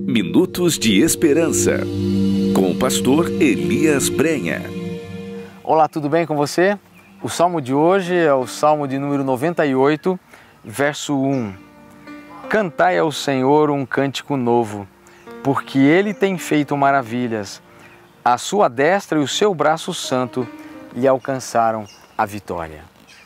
Minutos de Esperança, com o pastor Elias Brenha. Olá, tudo bem com você? O salmo de hoje é o salmo de número 98, verso 1. Cantai ao Senhor um cântico novo, porque Ele tem feito maravilhas. A sua destra e o seu braço santo lhe alcançaram a vitória.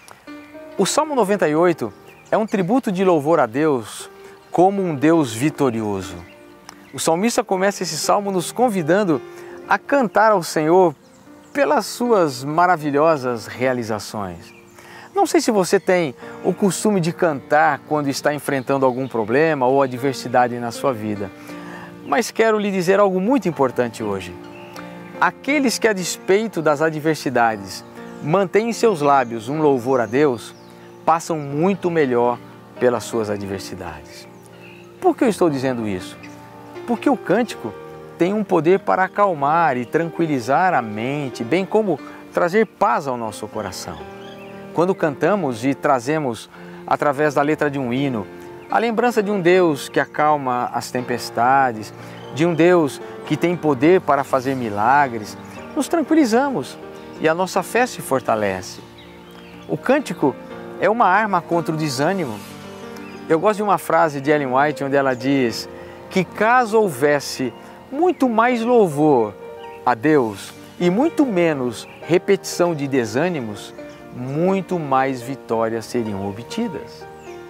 O Salmo 98 é um tributo de louvor a Deus como um Deus vitorioso. O salmista começa esse salmo nos convidando a cantar ao Senhor pelas suas maravilhosas realizações. Não sei se você tem o costume de cantar quando está enfrentando algum problema ou adversidade na sua vida, mas quero lhe dizer algo muito importante hoje. Aqueles que, a despeito das adversidades, mantêm em seus lábios um louvor a Deus, passam muito melhor pelas suas adversidades. Por que eu estou dizendo isso? Porque o cântico tem um poder para acalmar e tranquilizar a mente, bem como trazer paz ao nosso coração. Quando cantamos e trazemos, através da letra de um hino, a lembrança de um Deus que acalma as tempestades, de um Deus que tem poder para fazer milagres, nos tranquilizamos e a nossa fé se fortalece. O cântico é uma arma contra o desânimo. Eu gosto de uma frase de Ellen White, onde ela diz que caso houvesse muito mais louvor a Deus e muito menos repetição de desânimos, muito mais vitórias seriam obtidas.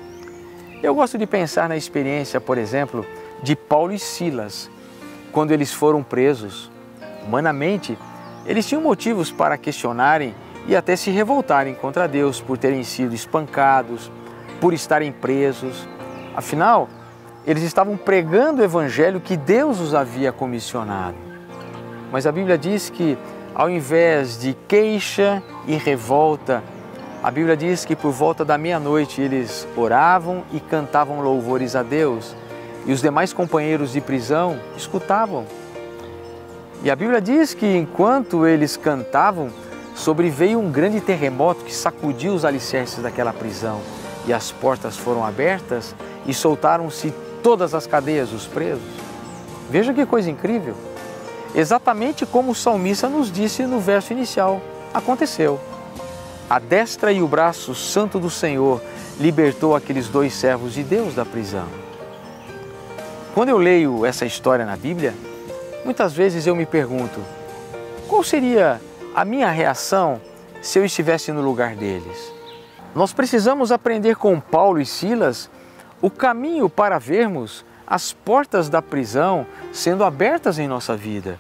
Eu gosto de pensar na experiência, por exemplo, de Paulo e Silas, quando eles foram presos. Humanamente, eles tinham motivos para questionarem e até se revoltarem contra Deus por terem sido espancados, por estarem presos. Afinal, eles estavam pregando o evangelho que Deus os havia comissionado. Mas a Bíblia diz que, ao invés de queixa e revolta, a Bíblia diz que por volta da meia-noite eles oravam e cantavam louvores a Deus, e os demais companheiros de prisão escutavam. E a Bíblia diz que enquanto eles cantavam, sobreveio um grande terremoto que sacudiu os alicerces daquela prisão, e as portas foram abertas e soltaram-se todas as cadeias dos presos. Veja que coisa incrível! Exatamente como o salmista nos disse no verso inicial, aconteceu. A destra e o braço santo do Senhor libertou aqueles dois servos de Deus da prisão. Quando eu leio essa história na Bíblia, muitas vezes eu me pergunto, qual seria a minha reação se eu estivesse no lugar deles? Nós precisamos aprender com Paulo e Silas o caminho para vermos as portas da prisão sendo abertas em nossa vida.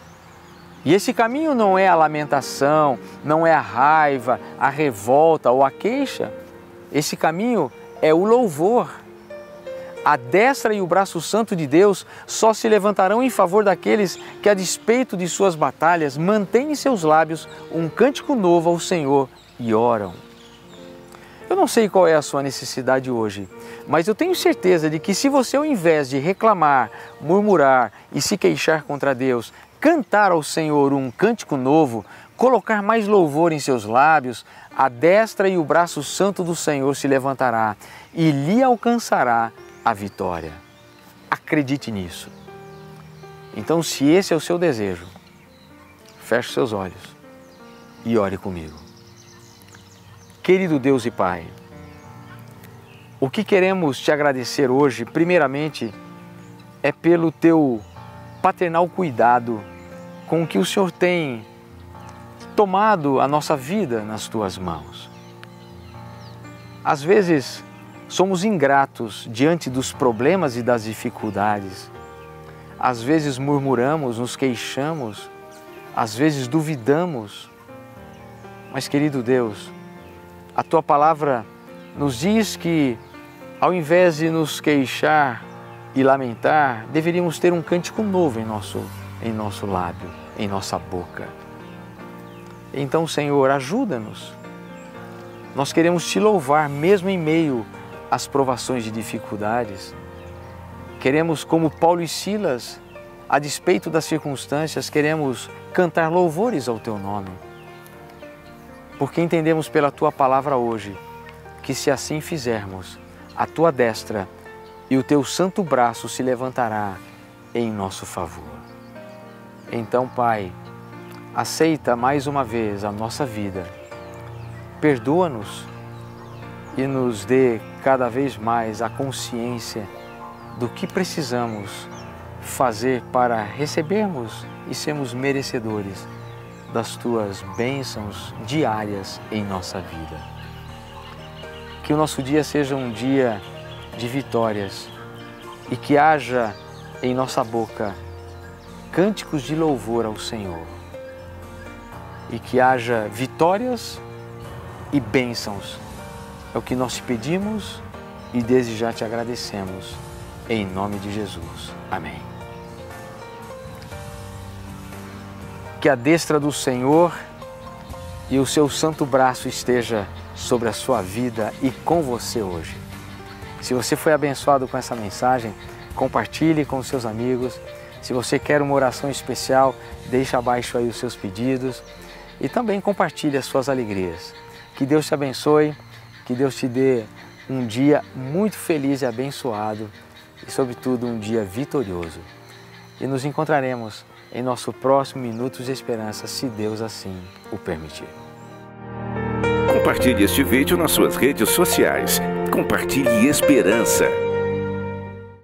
E esse caminho não é a lamentação, não é a raiva, a revolta ou a queixa. Esse caminho é o louvor. A destra e o braço santo de Deus só se levantarão em favor daqueles que, a despeito de suas batalhas, mantêm em seus lábios um cântico novo ao Senhor e oram. Eu não sei qual é a sua necessidade hoje, mas eu tenho certeza de que se você, ao invés de reclamar, murmurar e se queixar contra Deus, cantar ao Senhor um cântico novo, colocar mais louvor em seus lábios, a destra e o braço santo do Senhor se levantará e lhe alcançará a vitória. Acredite nisso. Então, se esse é o seu desejo, feche seus olhos e ore comigo. Querido Deus e Pai, o que queremos te agradecer hoje, primeiramente, é pelo teu paternal cuidado com que o Senhor tem tomado a nossa vida nas tuas mãos. Às vezes, somos ingratos diante dos problemas e das dificuldades. Às vezes murmuramos, nos queixamos, às vezes duvidamos. Mas, querido Deus, a Tua palavra nos diz que, ao invés de nos queixar e lamentar, deveríamos ter um cântico novo em nosso lábio, em nossa boca. Então, Senhor, ajuda-nos. Nós queremos Te louvar mesmo em meio às provações e dificuldades. Queremos, como Paulo e Silas, a despeito das circunstâncias, queremos cantar louvores ao Teu nome. Porque entendemos pela Tua palavra hoje que, se assim fizermos, a Tua destra e o Teu santo braço se levantará em nosso favor. Então, Pai, aceita mais uma vez a nossa vida, perdoa-nos e nos dê cada vez mais a consciência do que precisamos fazer para recebermos e sermos merecedores das Tuas bênçãos diárias em nossa vida. Que o nosso dia seja um dia de vitórias e que haja em nossa boca cânticos de louvor ao Senhor e que haja vitórias e bênçãos. É o que nós te pedimos e desde já te agradecemos. Em nome de Jesus. Amém. Que a destra do Senhor e o seu santo braço esteja sobre a sua vida e com você hoje. Se você foi abençoado com essa mensagem, compartilhe com os seus amigos. Se você quer uma oração especial, deixa abaixo aí os seus pedidos e também compartilhe as suas alegrias. Que Deus te abençoe, que Deus te dê um dia muito feliz e abençoado e, sobretudo, um dia vitorioso. E nos encontraremos em nosso próximo Minutos de Esperança, se Deus assim o permitir. Compartilhe este vídeo nas suas redes sociais. Compartilhe esperança.